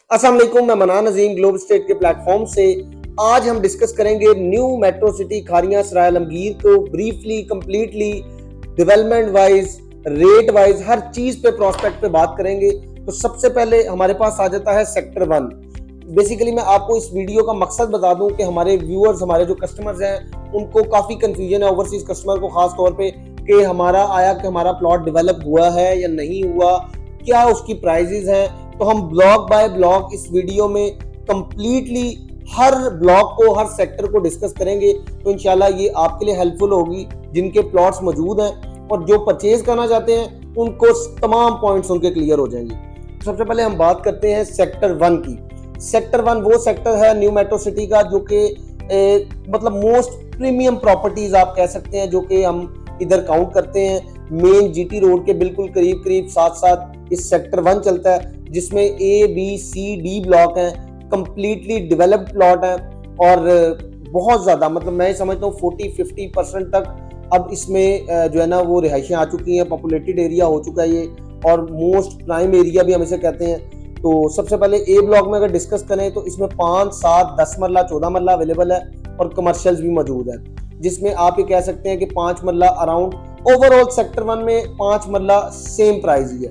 अस्सलाम वालेकुम, मैं मनान नजीम ग्लोब स्टेट के प्लेटफॉर्म से आज हम डिस्कस करेंगे new metro city Kharian Sarai Alamgir को briefly completely development wise rate wise हर चीज पे प्रोस्पेक्ट पे बात करेंगे। तो सबसे पहले हमारे पास आ जाता है सेक्टर 1। बेसिकली मैं आपको इस वीडियो का मकसद बता दूं कि हमारे व्यूअर्स, हमारे जो कस्टमर्स हैं, उनको काफी कंफ्यूजन है ओवरसीज कस्टमर को खास तौर पे कि हमारा प्लॉट डेवलप हुआ है या नहीं हुआ, क्या उसकी प्राइजेस हैं। तो हम ब्लॉक बाय ब्लॉक इस वीडियो में कंप्लीटली हर ब्लॉक को, हर सेक्टर को डिस्कस करेंगे। तो इंशाल्लाह ये आपके लिए हेल्पफुल होगी जिनके प्लॉट्स मौजूद हैं और जो परचेज करना चाहते हैं उनको तमाम पॉइंट्स उनके क्लियर हो जाएंगे। सबसे पहले हम बात करते हैं सेक्टर 1 की। सेक्टर 1 वो सेक्टर है न्यू मेट्रो सिटी का जो कि मतलब मोस्ट प्रीमियम प्रॉपर्टीज आप कह सकते हैं, जो कि हम इधर काउंट करते हैं। मेन जीटी रोड के बिल्कुल करीब करीब साथ साथ इस सेक्टर 1 चलता है, जिसमें A B C D block हैं, कंप्लीटली डेवलप्ड प्लॉट हैं और बहुत ज्यादा, मतलब मैं समझता हूँ 40-50% तक अब इसमें जो है ना वो रिहाइशें आ चुकी हैं, पॉपुलेटेड एरिया हो चुका है ये, और मोस्ट प्राइम एरिया भी हम इसे कहते हैं। तो सबसे पहले ए ब्लॉक में अगर डिस्कस करें तो इसमें 5, 7, 10 मरला, 14 मरला अवेलेबल है और कमर्शियल्स भी मौजूद है, जिसमें आप ये कह सकते हैं कि 5 मरला अराउंड ओवरऑल सेक्टर 1 में 5 मरला सेम प्राइस ही है।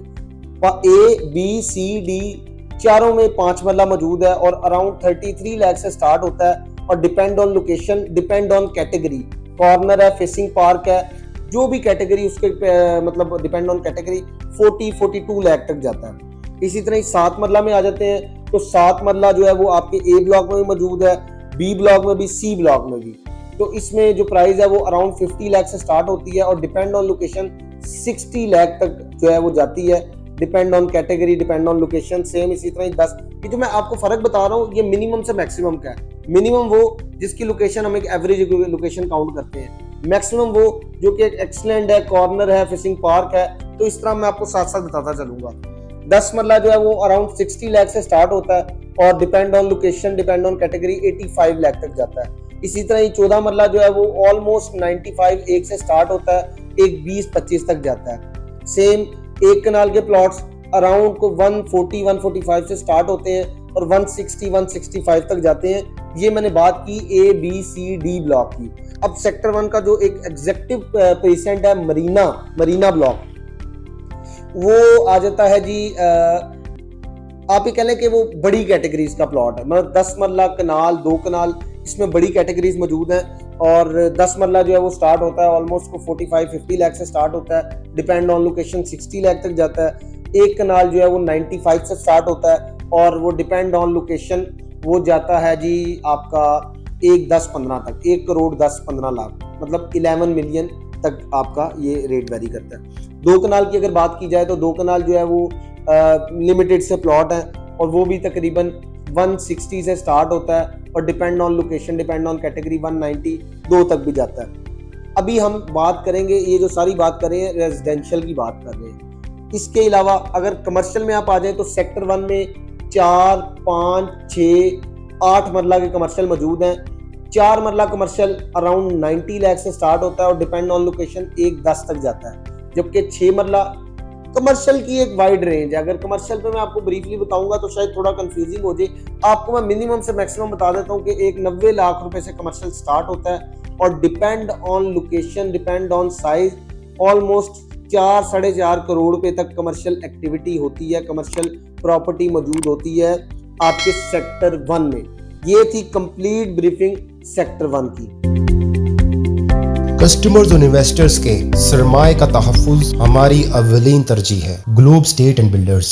ए बी सी डी चारों में 5 मरला मौजूद है और अराउंड 33 लाख से स्टार्ट होता है और depend on location, depend on category, corner है, फेसिंग पार्क है, जो भी कैटेगरी उसके मतलब डिपेंड ऑन कैटेगरी 40-42 लाख तक जाता है। इसी तरह 7 मरला में आ जाते हैं तो 7 मरला जो है वो आपके ए ब्लॉक में भी मौजूद है, बी ब्लॉक में भी, सी ब्लॉक में भी। तो इसमें जो प्राइस है वो अराउंड 50 लाख से स्टार्ट होती है और डिपेंड ऑन लोकेशन 60 लाख तक जो है वो जाती है, depend on category, depend on location. Same इसी तरह 10, ये जो मैं आपको फर्क बता रहा हूँ ये मिनिमम से मैक्सिमम का है। मिनिमम वो जिसकी लोकेशन हम एक एवरेज लोकेशन काउंट करते हैं, मैक्सिमम वो जो कि एक एक्सलेंट है, कॉर्नर है, फिशिंग पार्क है। तो इस तरह मैं आपको साथ साथ बताता चलूंगा। 10 मरला जो है वो अराउंड 60 लाख से स्टार्ट होता है और depend on location, depend on category 85 lakh तक जाता है। इसी तरह ही 14 मरला जो है वो ऑलमोस्ट 95 एक से स्टार्ट होता है, एक 20-25 तक जाता है। सेम एक कनाल के प्लॉट्स अराउंड को 140-145 से स्टार्ट होते हैं और 160-165 तक जाते हैं। ये मैंने बात की A B C D block की। अब सेक्टर 1 का जो एक एग्जेक्टिव पेशेंट है मरीना ब्लॉक, वो आ जाता है जी आप ये कह लें कि वो बड़ी कैटेगरीज का प्लॉट है, मतलब 10 मरला कनाल, 2 कनाल, इसमें बड़ी कैटेगरीज मौजूद हैं। और 10 मरला जो है वो स्टार्ट होता है ऑलमोस्ट को 45-50 लाख से स्टार्ट होता है, डिपेंड ऑन लोकेशन 60 लाख तक जाता है। एक कनाल जो है वो 95 से स्टार्ट होता है और वो डिपेंड ऑन लोकेशन वो जाता है जी आपका 1-10-15 तक, 1 करोड़ 10-15 लाख, मतलब 11 मिलियन तक आपका ये रेट वेरी करता है। 2 कनाल की अगर बात की जाए तो 2 कनाल जो है वो लिमिटेड से प्लॉट है और वो भी तकरीबन 160 से स्टार्ट होता है और depend on location, depend on category 192 तक भी जाता है। अभी हम बात करेंगे, ये जो सारी बात कर रहे हैं रेजिडेंशियल की बात कर रहे हैं। इसके अलावा अगर कमर्शियल में आप आ जाए तो सेक्टर 1 में 4, 5, 6, 8 मरला के कमर्शियल मौजूद हैं। 4 मरला कमर्शियल अराउंड 90 लाख से स्टार्ट होता है और डिपेंड ऑन लोकेशन 1-10 तक जाता है, जबकि 6 मरला कमर्शियल की एक वाइड रेंज है। अगर कमर्शियल पे मैं आपको ब्रीफली बताऊंगा तो शायद थोड़ा कंफ्यूजिंग हो जाए। आपको मैं मिनिमम से मैक्सिमम बता देता हूँ कि एक 90 लाख रुपए से कमर्शियल स्टार्ट होता है और depend on location, depend on size almost 4-4.5 crore रुपए तक कमर्शियल एक्टिविटी होती है, कमर्शियल प्रॉपर्टी मौजूद होती है आपके सेक्टर 1 में। ये थी कंप्लीट ब्रीफिंग सेक्टर 1 की। कस्टमर्स और इन्वेस्टर्स के सरमाए का तहफ़्फ़ुज़ हमारी अव्वलीन तरजीह है। Globe state and builders.